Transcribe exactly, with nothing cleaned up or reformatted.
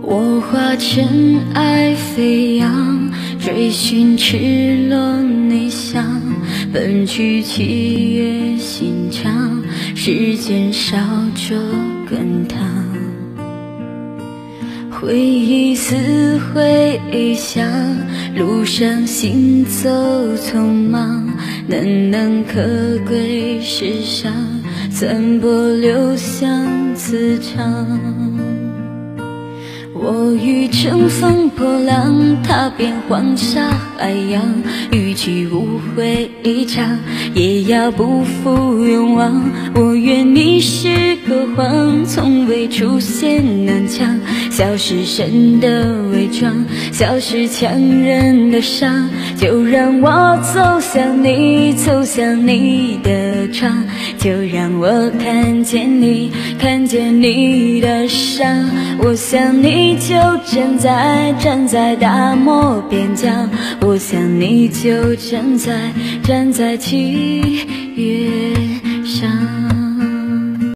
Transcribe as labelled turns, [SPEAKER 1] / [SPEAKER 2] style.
[SPEAKER 1] 我化尘埃飞扬，追寻赤裸内香，奔去七月心肠，时间烧灼滚烫。回忆似回响，路上行走匆忙，难能可贵世上，散播留香磁场。我欲乘风破浪，踏遍黄沙海洋，与其误会一场，也要不负愿望。我愿你是个谎，从未出现南墙，消失神的伪装，消失强忍的伤。就让我走向你，走向你的窗，就让我看见你，看见你的伤。我想你就站在站在大漠边疆，我想你就站在站在七月上。